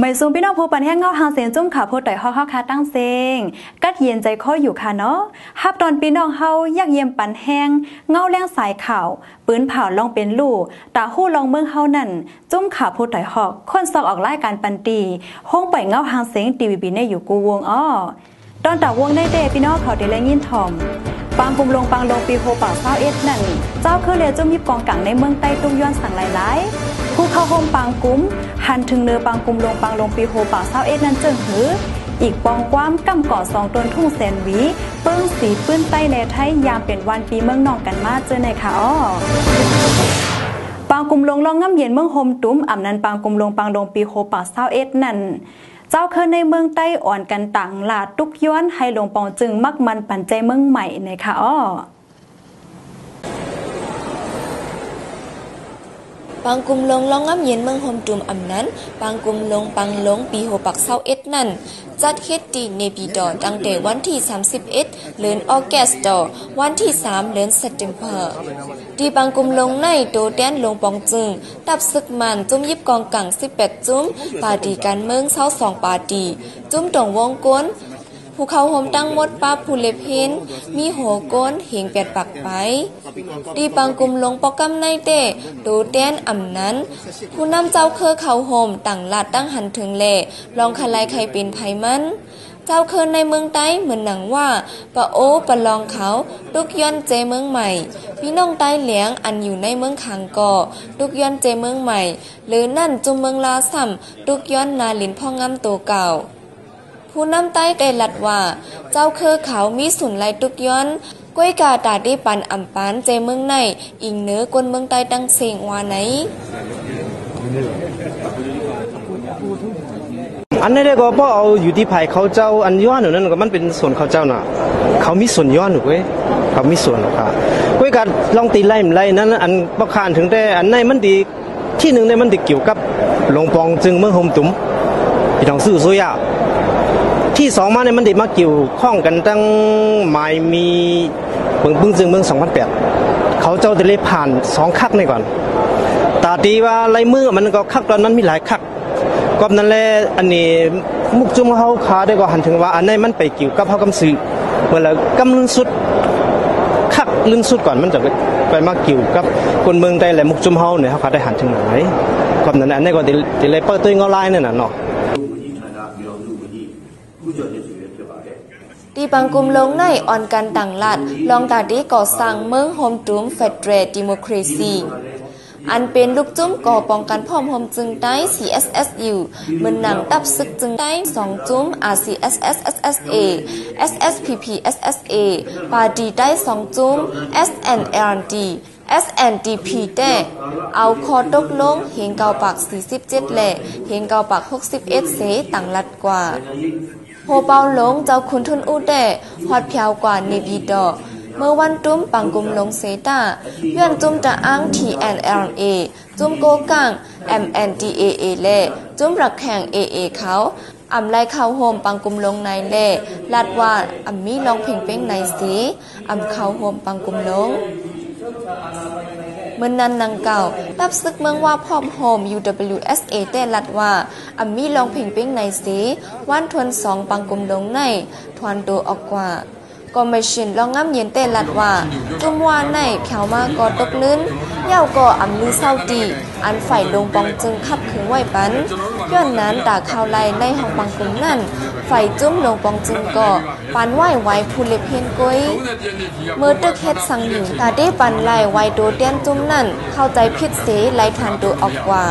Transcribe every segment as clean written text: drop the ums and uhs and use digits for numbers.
ไม่ซูมพี่น้องผู้ปันแห้งเงาหางเสียงจุ้มขาโพดต่อยฮอกคาตั้งเซงกัดเย็นใจข้ออยู่ค่ะเนาะฮับตอนพี่น้องเฮาอยากเยี่ยมปันแห้งเงาแรงสายข่าวปืนเผาลองเป็นลู่ตาหู้ลองเมืองเฮานั่นจุ้มขาโพดต่อยฮอกคนซอกออกไล่การปันตีห้องปล่อยเงาหางเสียงทีวีบีในอยู่กูวงอ้อตอนตาวงได้เดพี่น้องเขาได้แลยินถ่อมปังกุมลงปังลงปีโฮป่าเศร้าเอ็ดนั่นเจ้าคือเรือจุ่มยิบกองกังในเมืองใต้ตุ้งย้อนสั่งหลายๆผู้เข้าโฮมปังกุ้มหันถึงเนื้อปังกุมลงปังลงปีโฮป่าเศร้าเอ็ดนั่นจึงหืออีกปองความกำก่อ2ต้นทุ่งแสนหวีเปิ้งสีปื้นใต้แลไทยยามเป็นวันปีเมืองนองกันมาเจอในค่ะอ้อปังกุมลงลองง่ำเย็นเมืองโฮมตุ้มอ่ำนั้นปังกุมลงปังลงปีโฮป่าเศร้าเอ็ดนั่นเจ้าเคยในเมืองใต้อ่อนกันต่างลาดตุกย้อนให้หลวงปองจึงมักมันปันใจเมืองใหม่ในค่ะอ้อปังกุมลงลองง่ำเย็นเมืองโฮมตุมอำนั้นปังกุมลงปังลงปีโฮปักเศร้าเอ็ดนั่นจัดเฮ็ดตีเนปีดอตั้งแต่วันที่31เดือนออแกสต์วันที่3เดือนเซปเทมเบอร์ตีปังกุมลงในโตแดนลงปองจึงตับซึกมันจุ่มยิบกองกัง18จุ่มปาร์ตี้การเมือง22ปาร์ตี้จุ่มตรงวงกลภูเขาโฮมตั้งมดป้าผู้เล็บเห็นมีโหก้นเหงแปดปักไปดีปังกุมลงปอกำในเตะดูแดนอ่ำนั้นผู้นำเจ้าเคอเขาโฮมตั้งลาดตั้งหันถึงแหล่ลองคลายใครเป็นไผมันเจ้าเคอในเมืองใต้เหมือนหนังว่าปะโอปะลองเขาตุกย้อนเจเมืองใหม่พี่น้องใต้เหลียงอันอยู่ในเมืองขางก่อตุกย้อนเจเมืองใหม่หรือนั่นจุมเมืองลาซ้ำตุกย้อนนาลินพ่องำโตเก่าผู้นำใต้ได้ลัดว่าเจ้าเคอเขามีสุนไลตุกย้อนก้วยกาตาได้ปันอ่ำปานเจเมืองในอิงเนื้อกวนเมืองใต้ตั้งเสียงว่าไหนอันนี้ก็เพราะเอาอยู่ที่ภายเขาเจ้าอันย้อนหนูนั่นก็มันเป็นส่วนเขาเจ้าน่ะเขามีส่วนย้อนหนูเว้ยเขามีส่วนหรอกค่ะก้วยกาลองตีไล่มันไล่นั้นอันประคานถึงแต่อันในมันดีที่หนึ่งในมันดีเกี่ยวกับหลวงปองจึงเมืองโฮมตุ้มพี่น้องซื้อโซยาที่สองมาเนี่ยมันได้มาเกี่ยวข้องกันตั้งหมายมีเมืองจึงเมือง2008เขาเจ้าได้เลยผ่าน2คักในก่อนตาตีว่าลายมือมันก็คักตอนนั้นมีหลายคักก็นั่นแหละอันนี้มุกจุ่มเขาขาได้ก็หันถึงว่าอันนี้มันไปเกี่ยวกับเขากำซื้อเมื่อแล้วกำลื่นสุดคักลื่นสุดก่อนมันจะไปมาเกี่ยวกับคนเมืองใดแหละมุกจุ่มเขาเนี่ยเขาได้หันถึงไหนก็นั่นอันนี้ก็ได้เลยเปิดตัวเงาลายนั่นน่ะเนาะดีปังกุมลงในออนกันต่างลาดลองตาดีก่อสร้างเมืองโฮมตุมเฟดเรดดิโมคราซีอันเป็นลูกจุ้มก่อป้องกันพ่อมโฮมจึงได้ CSSU มันหนังตับซึกจึงได้2จุ้ม RCSSSSA SSPP SSA ปาดีได้2จุ้ม SNLD SNDP แต่เอาคอตกลงเฮงเกาปาก47และเฮงเกาปาก61เสต่างลัดกว่าโฮเปาหลงเจ้าคุณทุนอูแต่ฮอดเพียวกว่าเนบีดอเมื่อวันตุ้มปังกุมลงเซตาย้อนจุ่มจะอ้าง TNLA จุ่มโกกัง MNDAA และจุ่มรักแข่ง AA เขาอำไลเข้าโฮมปังกุมลงในแล่ลาดว่าอำมีลองเพ่งเป้งในสีอำเข้าโฮมปังกุมลงเมื่อนั้นนางเก่าตับซึกเมืองว่าพร้อมโฮม UWSA แต่ลัดว่าอัมมีลองเพ่งเป้งในสีวันทวน2ปังกุมลงในทวนตัวออกกว่าก็ไม่ชินลองง่ำเย็นแต่ลัดว่าจุ่มว่าในแขวมาก็ตกลื่นเย่าก็อัมลือเศร้าตีอันฝ่ายลงปองจึงขับขึงไหวปันย้อนนั้นตาข่าวไล่ในห้องปังกุมนั่นฝ่ายจุ่มลงปองจึงก็ปันไหวไว้ผู้เล็บเพียนก้อยเมื่อตึกเฮ็ดสั่งหญิงตาได้ปันไล่ไว้โดเตียนจุ่มนั่นเข้าใจผิดเสไล่ทันตัวออกกว่า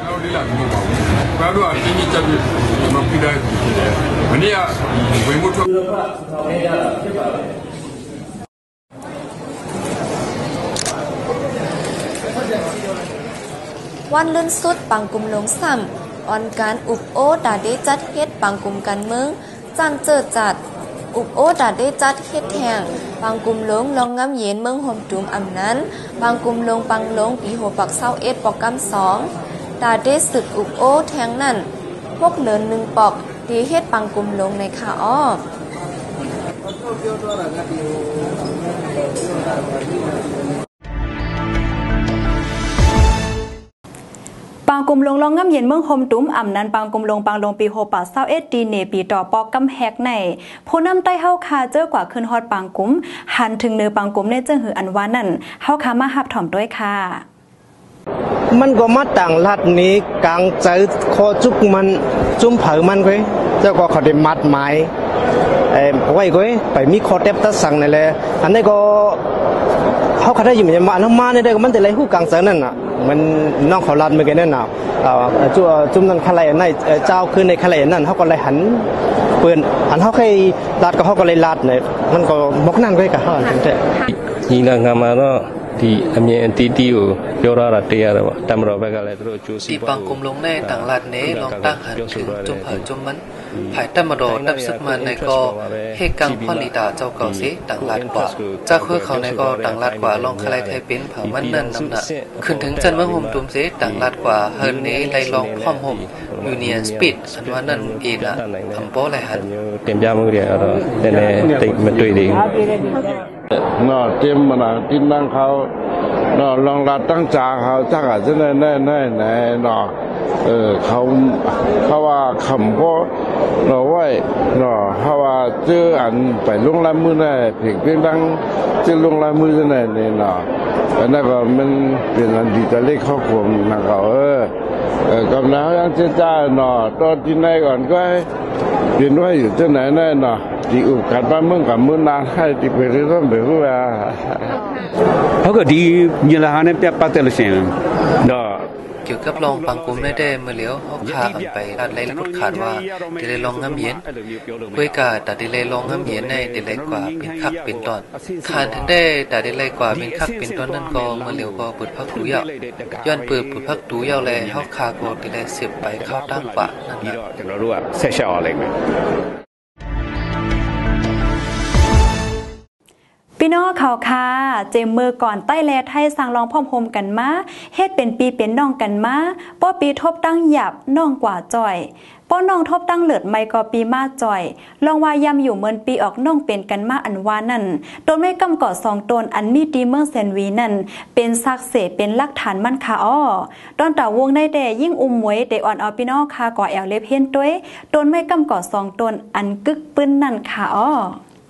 วันลื่นสุดปังกุมลงซ้ำออนการอุบโอตาได้จัดเฮ็ดปังกุมกันเมืองจันเจิดจัดอุบโอตาได้จัดเฮ็ดแทงปังกุมลงลองงำเย็นเมืองโฮมตุมอำนั้นปังกุมลงปังลงปีโหปัก21ปอกกำ2ตาได้ศึกอุบโอแทงนั่นพวกเหลิน1ปอกตีเฮ็ดปังกุมลงในคาอ้อปปางกุมลงลองง่ำเย็นเมืองโฮมตุ้มอ่ำนั้นปางกุมลงปางลงปีโฮปา21ดีเนปีต่อปอกกำแฮกในผู้นำใต้เฮาคาเจอกว่าขึ้นฮอดปางกุมหันถึงเนือปางกุมในเจิงหืออันว่านั่นเฮาคามาหับถ่อมด้วยค่ะมันก็มาต่างรัฐนี้กลางใจคอจุกมันจุ่มเผามันก้อยเจ้าก็เขาได้มัดไม้ไว้ก้อยไปมีคอเต็บตะสั่งนั่นแหละอันนี้ก็เขาได้อยู่อย่างมันมาเนี่ยได้ก็มันแต่ไรหู้กลางใจนั่นน่ะมันน้องเขาลัดเมื่อกี้นั่นน่ะจุ่มนั่นขลายในเจ้าขึ้นในขลายนั่นเขาก็เลยหันเปืนอันเขาเคยลัดก็เขาก็เลยลัดเนี่ยมันก็มกนั่นก้อยกับเขาถึงจะยิงงามาเนาะที่อเมริกันที่อยู่ยอราเตียร์ว่าตำรวจไปกันเลยตัวจูซีปังกุมลงในต่างลาดเนลองตั้งหันถึงจุ่มเผยจุ่มมันภายตำรวจนับซึกมันในก็เหตุการณ์พ่อลีดาเจ้าเก่าสิต่างลาดกว่าจากคุยเขาในก็ต่างลาดกว่าลองใครไทยเป็นเผามันนั่นน้ำหนักขึ้นถึงจันว่าห่มตุ่มสิต่างลาดกว่าเฮิร์นเนไลลองพร้อมห่มยูเนียนสปีดอันว่านั่นเองอะคำโป้ไรหันเต็มยามือเดียวเนี่ยติดมาด้วยดีเนาะเตรียมมานะกินนั่งเขาเนาะลองรัดตั้งจ่าเขาจักอาจจะแน่เนาะเขาว่าคำก็เนาะไว้เนาะเขาว่าเจออันไปลงลายมือได้เพียงเพียงดังเจอลงลายมือจะไหนเนี่ยเนาะอันนั้นก็มันเป็นอันดีแต่เล็กครอบครัวนะเขากำลังยังเจ้าเนาะตอนที่ไหนก่อนก็เรียนว่าอยู่ที่ไหนแน่เนาะที่อุกัดบ้านเมืองกับเมืองนานให้ที่ไปเรื่อยๆไปเรื่อยเขาก็ดียี่ละหาเนี่ยเปียปัตเตอร์เสียงเนาะเกี่ยวกับลองปังกุมได้เมื่อเลี้ยวเขาขาอันไปรัดไล่พุดขาดว่าดิเลยลองน้ำเย็นเพื่อกาแต่ดิเลยลองน้ำเย็นในดิเลยกว่าเป็นคักเป็นตอนขาดถึงได้แต่ดิเลยกว่าเป็นคักเป็นตอนนั่นก็เมื่อเลี้ยวก็ปุดพักตูเยาย้อนเปิดปุดพักตูเยาเลยเขาขาโกดิเลยเสียบไปเข้าตั้งกว่านั่นแหละเรารู้ว่าเสียชอะไรไหมพี่น้องเขาค่ะเจมมือก่อนใต้แลไทยสั่งลองพร้อมโฮมกันมาเฮ็ดเป็นปีเป็นน้องกันมาป้อปีทบตั้งหยับน้องกว่าจ่อยป้อน้องทบตั้งเหลือดไม่ก็ปีมาจ่อยลองว่ายำอยู่เมินปีออกน้องเป็นกันมาอันว่านั่นโดนไม่กำก่อ2ตนอันมีดีเมืองแซนวีนั่นเป็นซักเสเป็นหลักฐานมั่นค่ะอ้อตอนตาวงได้แต่ยิ่งอุ้มมวยเดอ่อนเอาพี่น้องค่ะก่อแอลเล็บเฮียนต้วยโดนไม่กำก่อ2ตนอันกึกปื้นนั่นค่ะอ้อ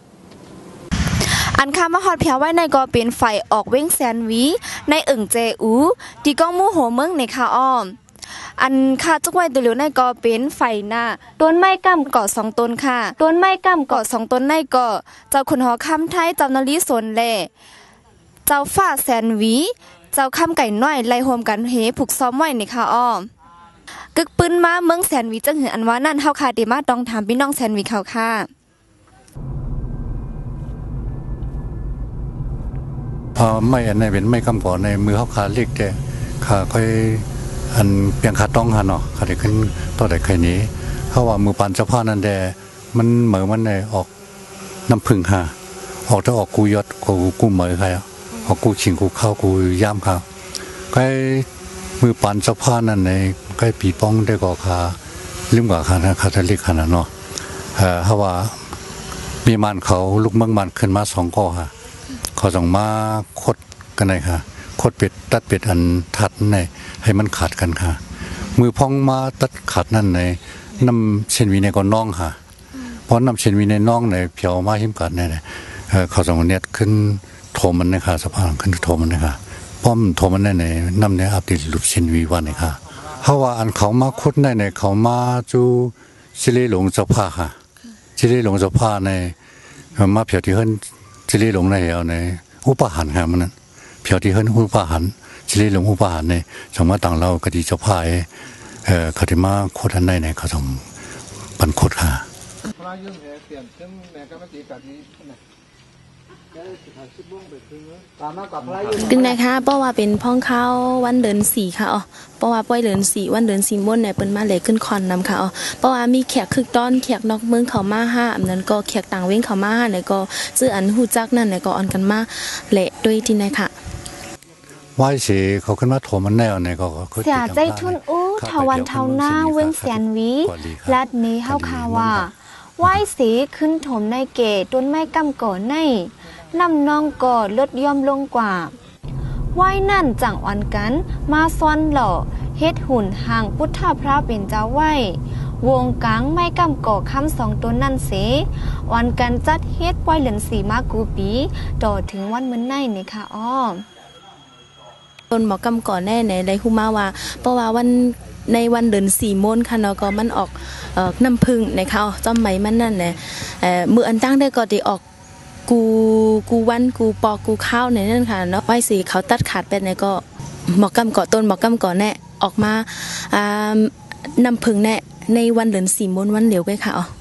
อันคามาฮอดเพียวไว้ในก็เป็นไฟออกเว้งแซนวีในอึ่งเจอูที่ก้องมู่โหเมืองในคาอ้อมอันคาจุกไว้ตัวเหลียวในก็เป็นไฟหน้าต้นไม้ก้ำเกาะ2ต้นค่ะต้นไม้ก้ำเกาะ2ต้นในก็เจ้าขุนหอคำไทยเจ้านลีสนแลเจ้าฟ้าแซนวีเจ้าคำไก่น้อยไล่โฮมกันเฮผูกซ้อมไว้ในคาอ้อมกึกปืนมาเมืองแซนวีจังหืออันว่านั่นเฮาคาเดมาต้องถามพี่น้องแซนวีเขาค่ะไม่อันไหนเป็นไม่คำก่อนในมือเขาขาเล็กแต่ขาค่อยอันเปียงขาต้องหันเนาะขาได้ขึ้นต่อได้ใครนี้เขาว่ามือปานเจ้าพ่อนั่นแดมันเหมือนมันในออกน้ำพึ่งค่ะออกถ้าออกกูยอดกูเหมือนใครออกกูชิงกูเข้ากูย่ำค่ะก็มือปานเจ้าพ่อนั่นในก็ปีป้องได้ก่อขาลืมกว่าขานะขาทะเลขานะเนาะเขาว่ามีมันเขาลูกเมืองมันขึ้นมา2ก้อค่ะเขาส่งมาคดกันเลยค่ะคดเป็ดตัดเป็ดอันทัดในให้มันขาดกันค่ะมือพองมาตัดขาดนั่นในน้ำเชนวีในก็น่องค่ะเพราะน้ำเชนวีในน่องในเพียวมาหิมกัดเนี่ยเขาส่งเน็ตขึ้นโถมันนะคะสะพานขึ้นโถมันนะคะป้อมโถมันในน้ำในอับติดหลุดเชนวีวันเลยค่ะเขาว่าอันเขามาคดในเขามาจูชิลีหลงเจ้าผ้าค่ะชิลีหลงเจ้าผ้าในมาเพียวที่เฮิรนชิลีหลงในเอาในอุปหันค่ะมันนั้นเพียวที่เฮิรนอุปหันชิลีหลงอุปหันในสมมติต่างเรากติเจ้าผ้าคติมาโคตรในเขาส่งปันโคตรค่ะตึงนะคะเพราะว่าเป็นพ้องเข้าวันเดือน4ค่ะอ๋อเพราะว่าป้อยเดือน4วันเดือน4ม่นเนี่ยเป็นมาเลยขึ้นคอนนำค่ะอ๋อเพราะว่ามีแขกคึกต้อนแขกนอกเมืองเขามา5อันนั้นก็แขกต่างเว้งเขามา5เนี่ยก็ซื้ออันฮู้จักนั่นเนี่ยก็ออนกันมาเละด้วยที่ไหนค่ะไหว้เสียเขาขึ้นมาโถมันแนวเนี่ยก็เสียใจทุนอู้ทวันเท่าหน้าเว้งแสนวีลัดนี้เฮาคาว่าไหว้สีขึ้นถมในเกตต้นไม้กำก่อในนำน้องก่อลดย่อมลงกว่าไหว้นั่นจังอ่อนกันมาซ้อนหล่อเฮ็ดหุ่นห่างพุทธพระเป็นเจ้าไว้วงกลางไม่กำก่อคำสองตัวนั่นเสวันการจัดเฮ็ดปล่อยเหลือนสีมากูปีต่อถึงวันมื้อในนี่ค่ะอ้อต้นหมอกำก่อแน่ในได้ฮู้มาว่าเพราะว่าในวันเดือน4 โมงค่ะเนาะก็มันออกน้ำผึ้งในเขาจอมไหมมันนั่นแหละมืออันตั้งได้ก็ได้ออกกูวันกูปอกูข้าวในนั่นค่ะเนาะไว้สิเขาตัดขาดไปในก็หมอกำก่อต้นหมอกำก่อแน่ออกมาน้ำผึ้งแน่ในวันเดือน4 โมงวันเดียวกันค่ะอ๋อ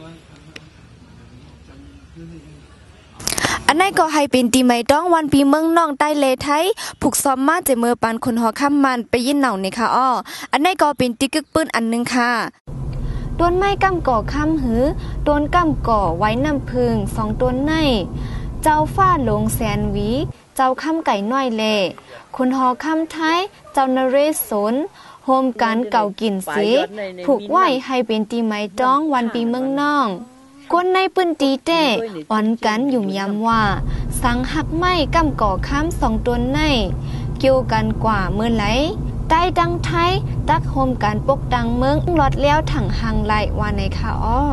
อันนั้นก็ให้เป็นตีไม่ต้องวันปีเมืองน้องใต้เลไทยผูกซ้อมมาเจเมื่อปานคนหอข้ามมันไปยินเหน่านี่ค่ะอ้ออันนั้นก็เป็นตีกึกปืนอันนึงค่ะต้นไม้กำก่อข้ามหือต้นกำก่อไว้น้ำพึ่ง2 ต้นในเจ้าฟ้าหลงแสนหวีเจ้าข้ามไก่น้อยเล่คนหอข้ามไทยเจ้านเรศวรโฮมการเก่ากินสีผูกไว้ให้เป็นตีไม่ต้องวันปีเมืองน้องคนในปืนตีเต้อ่อนกันยุ่มยำว่าสังหักไม้กำก่อข้าม2 ต้นในเกี่ยวกันกว่าเมื่อไหลใต้ดังไทยตักโฮมการปกดังเมืองลอดแล้วถังหังไหลว่าในค่ะอ้อ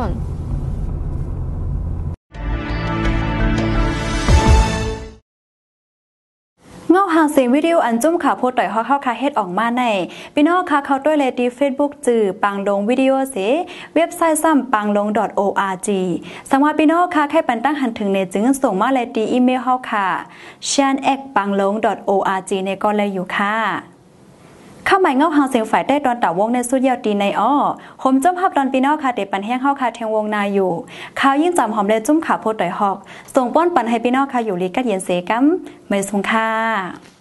เงาหางเสียงวิดีโออันจุ่มข่าวโพสต์ต่อยเข้าคาเฮ็ดออกมาในพี่น้องค่ะเขาด้วยเลยดี Facebook จื่อปังลงวิดีโอเสเว็บไซต์ซ้ำปังลง .org สำหรับพี่น้องค่ะแค่ปันตั้งหันถึงในจึงส่งมาเลยดีอีเมลเฮาค่ะ shan@panglong .org ในก็เลยอยู่ค่ะข้าหมายเงาหางเสียงฝ่ายได้ตอนต่าวงในสุดยอดดีในอ้อผมจ้มภาพตอนปีนอค่ะเด็ดปันแห้งเข้าค่ะเทียงวงนาอยู่ข่าวยิ่งจำหอมเลยจุ่มขาโพดต่อยหอกส่งป้อนปันให้ปีนอค่ะอยู่ลีกัดเย็นเสกัมเมยสงค่ะ